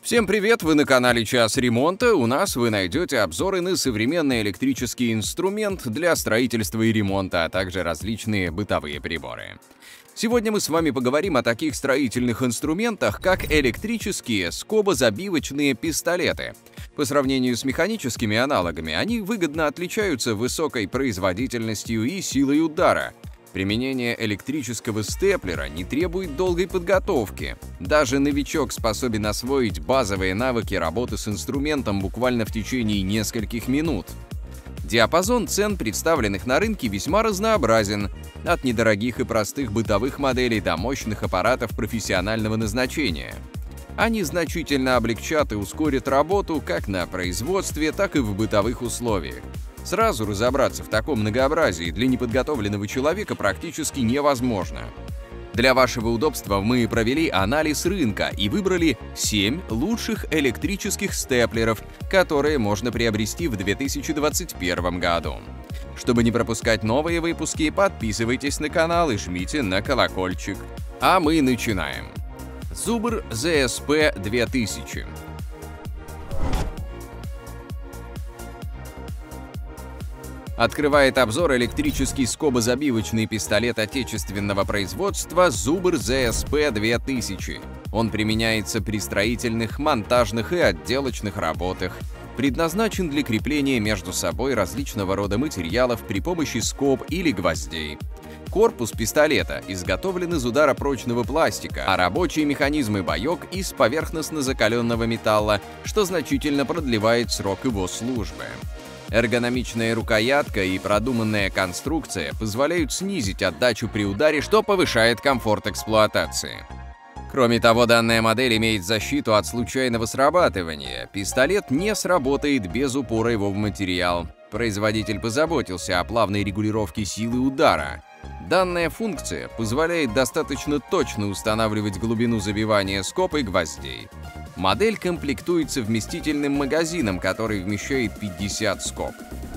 Всем привет! Вы на канале Час ремонта. У нас вы найдете обзоры на современный электрический инструмент для строительства и ремонта, а также различные бытовые приборы. Сегодня мы с вами поговорим о таких строительных инструментах, как электрические скобозабивочные пистолеты. По сравнению с механическими аналогами, они выгодно отличаются высокой производительностью и силой удара. Применение электрического степлера не требует долгой подготовки. Даже новичок способен освоить базовые навыки работы с инструментом буквально в течение нескольких минут. Диапазон цен, представленных на рынке, весьма разнообразен, от недорогих и простых бытовых моделей до мощных аппаратов профессионального назначения. Они значительно облегчат и ускорят работу как на производстве, так и в бытовых условиях. Сразу разобраться в таком многообразии для неподготовленного человека практически невозможно. Для вашего удобства мы провели анализ рынка и выбрали 7 лучших электрических степлеров, которые можно приобрести в 2021 году. Чтобы не пропускать новые выпуски, подписывайтесь на канал и жмите на колокольчик. А мы начинаем. Zubr ZSP 2000. Открывает обзор электрический скобозабивочный пистолет отечественного производства Zubr ZSP 2000. Он применяется при строительных, монтажных и отделочных работах. Предназначен для крепления между собой различного рода материалов при помощи скоб или гвоздей. Корпус пистолета изготовлен из ударопрочного пластика, а рабочие механизмы боек из поверхностно закаленного металла, что значительно продлевает срок его службы. Эргономичная рукоятка и продуманная конструкция позволяют снизить отдачу при ударе, что повышает комфорт эксплуатации. Кроме того, данная модель имеет защиту от случайного срабатывания. Пистолет не сработает без упора его в материал. Производитель позаботился о плавной регулировке силы удара. Данная функция позволяет достаточно точно устанавливать глубину забивания скоб и гвоздей. Модель комплектуется вместительным магазином, который вмещает 50 скоб.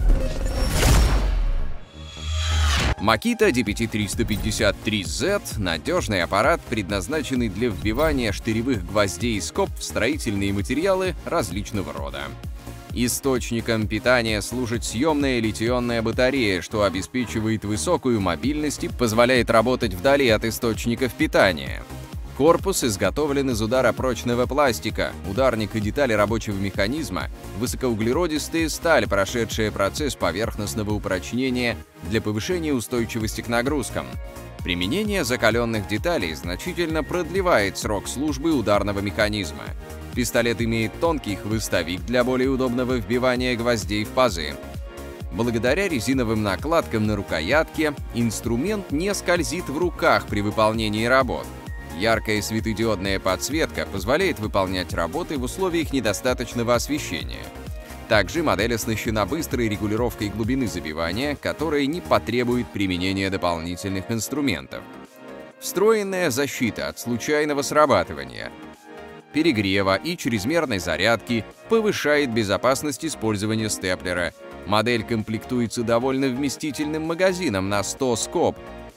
Makita DPT-353Z – надежный аппарат, предназначенный для вбивания штыревых гвоздей и скоб в строительные материалы различного рода. Источником питания служит съемная литий-ионная батарея, что обеспечивает высокую мобильность и позволяет работать вдали от источников питания. Корпус изготовлен из ударопрочного пластика, ударник и детали рабочего механизма – высокоуглеродистая сталь, прошедшая процесс поверхностного упрочнения для повышения устойчивости к нагрузкам. Применение закаленных деталей значительно продлевает срок службы ударного механизма. Пистолет имеет тонкий хвостовик для более удобного вбивания гвоздей в пазы. Благодаря резиновым накладкам на рукоятке инструмент не скользит в руках при выполнении работ. Яркая светодиодная подсветка позволяет выполнять работы в условиях недостаточного освещения. Также модель оснащена быстрой регулировкой глубины забивания, которая не потребует применения дополнительных инструментов. Встроенная защита от случайного срабатывания, перегрева и чрезмерной зарядки повышает безопасность использования степлера. Модель комплектуется довольно вместительным магазином на 100 скоб.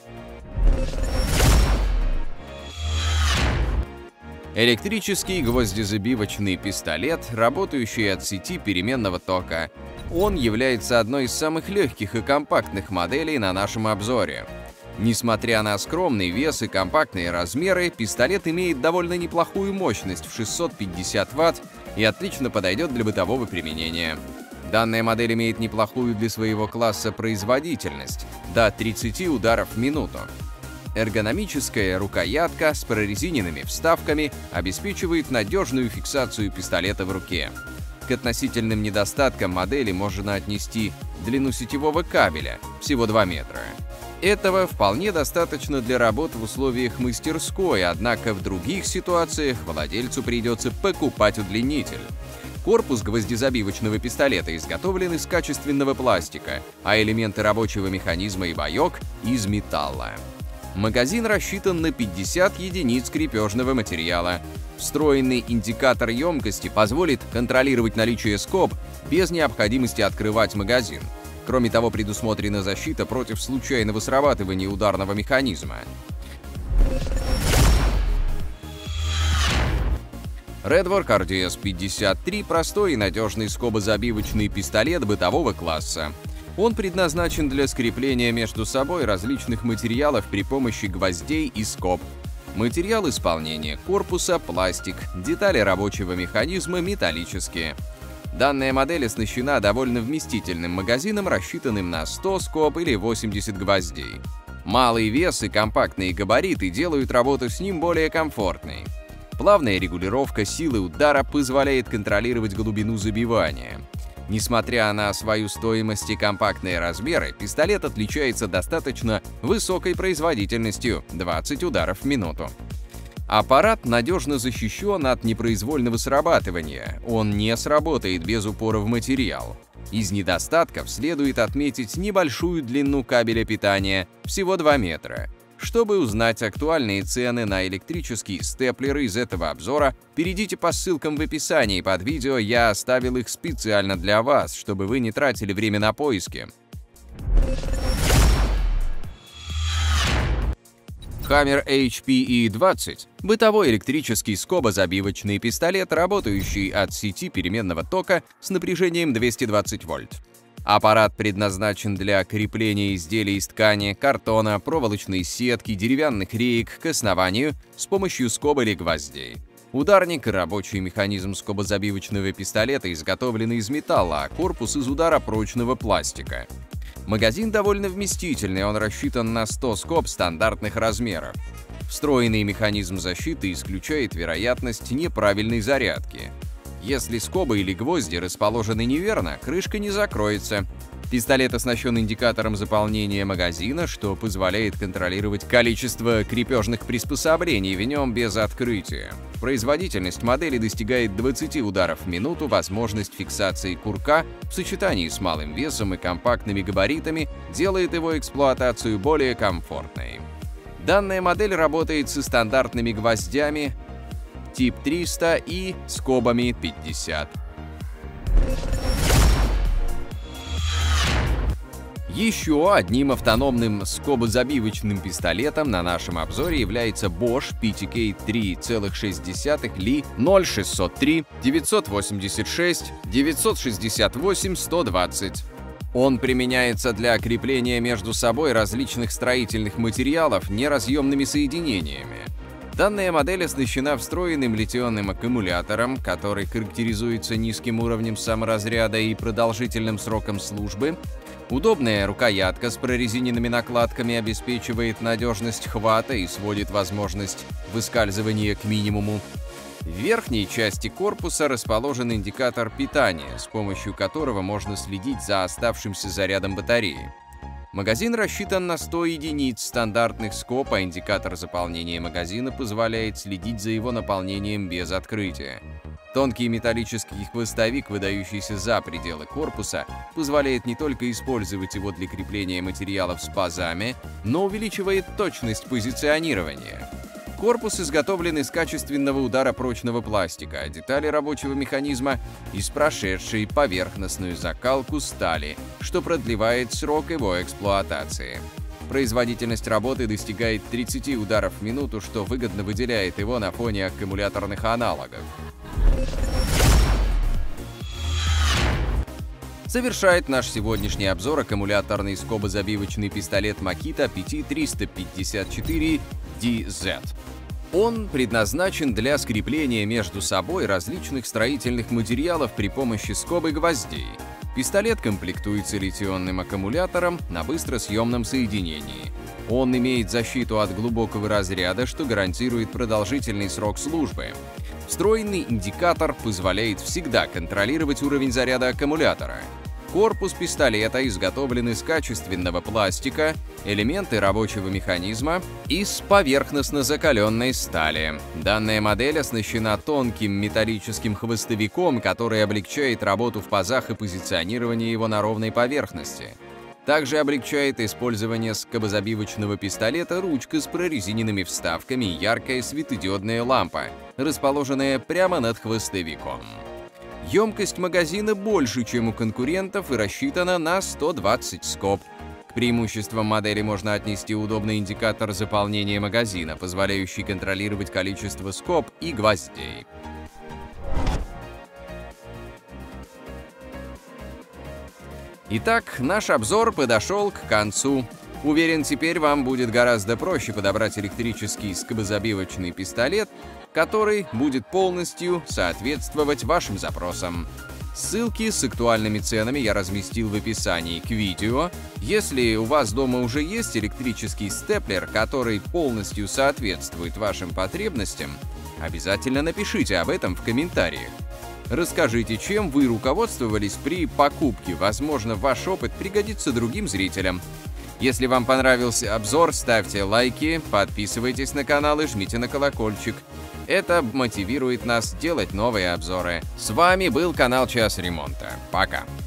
Электрический гвоздезабивочный пистолет, работающий от сети переменного тока. Он является одной из самых легких и компактных моделей на нашем обзоре. Несмотря на скромный вес и компактные размеры, пистолет имеет довольно неплохую мощность в 650 Вт и отлично подойдет для бытового применения. Данная модель имеет неплохую для своего класса производительность – до 30 ударов в минуту. Эргономическая рукоятка с прорезиненными вставками обеспечивает надежную фиксацию пистолета в руке. К относительным недостаткам модели можно отнести длину сетевого кабеля – всего 2 метра. Этого вполне достаточно для работ в условиях мастерской, однако в других ситуациях владельцу придется покупать удлинитель. Корпус гвоздезабивочного пистолета изготовлен из качественного пластика, а элементы рабочего механизма и боек – из металла. Магазин рассчитан на 50 единиц крепежного материала. Встроенный индикатор емкости позволит контролировать наличие скоб без необходимости открывать магазин. Кроме того, предусмотрена защита против случайного срабатывания ударного механизма. Redwork RDS-53 – простой и надежный скобозабивочный пистолет бытового класса. Он предназначен для скрепления между собой различных материалов при помощи гвоздей и скоб. Материал исполнения корпуса – пластик, детали рабочего механизма – металлические. Данная модель оснащена довольно вместительным магазином, рассчитанным на 100 скоб или 80 гвоздей. Малый вес и компактные габариты делают работу с ним более комфортной. Плавная регулировка силы удара позволяет контролировать глубину забивания. Несмотря на свою стоимость и компактные размеры, пистолет отличается достаточно высокой производительностью – 20 ударов в минуту. Аппарат надежно защищен от непроизвольного срабатывания, он не сработает без упора в материал. Из недостатков следует отметить небольшую длину кабеля питания – всего 2 метра. Чтобы узнать актуальные цены на электрические степлеры из этого обзора, перейдите по ссылкам в описании под видео, я оставил их специально для вас, чтобы вы не тратили время на поиски. Hammer HPE-20 – бытовой электрический скобозабивочный пистолет, работающий от сети переменного тока с напряжением 220 вольт. Аппарат предназначен для крепления изделий из ткани, картона, проволочной сетки, деревянных реек к основанию с помощью скоб или гвоздей. Ударник и рабочий механизм скобозабивочного пистолета изготовлены из металла, а корпус из ударопрочного пластика. Магазин довольно вместительный, он рассчитан на 100 скоб стандартных размеров. Встроенный механизм защиты исключает вероятность неправильной зарядки. Если скобы или гвозди расположены неверно, крышка не закроется. Пистолет оснащен индикатором заполнения магазина, что позволяет контролировать количество крепежных приспособлений в нем без открытия. Производительность модели достигает 20 ударов в минуту, возможность фиксации курка в сочетании с малым весом и компактными габаритами делает его эксплуатацию более комфортной. Данная модель работает со стандартными гвоздями тип 300 и скобами 50. Еще одним автономным скобозабивочным пистолетом на нашем обзоре является Bosch PTK 3,6 Li 0603 986 968 120. Он применяется для крепления между собой различных строительных материалов неразъемными соединениями. Данная модель оснащена встроенным литионным аккумулятором, который характеризуется низким уровнем саморазряда и продолжительным сроком службы. Удобная рукоятка с прорезиненными накладками обеспечивает надежность хвата и сводит возможность выскальзывания к минимуму. В верхней части корпуса расположен индикатор питания, с помощью которого можно следить за оставшимся зарядом батареи. Магазин рассчитан на 100 единиц стандартных скоб, а индикатор заполнения магазина позволяет следить за его наполнением без открытия. Тонкий металлический хвостовик, выдающийся за пределы корпуса, позволяет не только использовать его для крепления материалов с пазами, но увеличивает точность позиционирования. Корпус изготовлен из качественного ударопрочного пластика, а детали рабочего механизма — из прошедшей поверхностную закалку стали, что продлевает срок его эксплуатации. Производительность работы достигает 30 ударов в минуту, что выгодно выделяет его на фоне аккумуляторных аналогов. Завершает наш сегодняшний обзор аккумуляторный скобозабивочный пистолет Makita PT354DZ. Он предназначен для скрепления между собой различных строительных материалов при помощи скоб и гвоздей. Пистолет комплектуется литионным аккумулятором на быстросъемном соединении. Он имеет защиту от глубокого разряда, что гарантирует продолжительный срок службы. Встроенный индикатор позволяет всегда контролировать уровень заряда аккумулятора. Корпус пистолета изготовлен из качественного пластика, элементы рабочего механизма из поверхностно закаленной стали. Данная модель оснащена тонким металлическим хвостовиком, который облегчает работу в пазах и позиционирование его на ровной поверхности. Также облегчает использование скобозабивочного пистолета ручка с прорезиненными вставками и яркая светодиодная лампа, расположенная прямо над хвостовиком. Емкость магазина больше, чем у конкурентов, и рассчитана на 120 скоб. К преимуществам модели можно отнести удобный индикатор заполнения магазина, позволяющий контролировать количество скоб и гвоздей. Итак, наш обзор подошел к концу. Уверен, теперь вам будет гораздо проще подобрать электрический скобозабивочный пистолет, который будет полностью соответствовать вашим запросам. Ссылки с актуальными ценами я разместил в описании к видео. Если у вас дома уже есть электрический степлер, который полностью соответствует вашим потребностям, обязательно напишите об этом в комментариях. Расскажите, чем вы руководствовались при покупке, возможно, ваш опыт пригодится другим зрителям. Если вам понравился обзор, ставьте лайки, подписывайтесь на канал и жмите на колокольчик. Это мотивирует нас делать новые обзоры. С вами был канал Час Ремонта. Пока!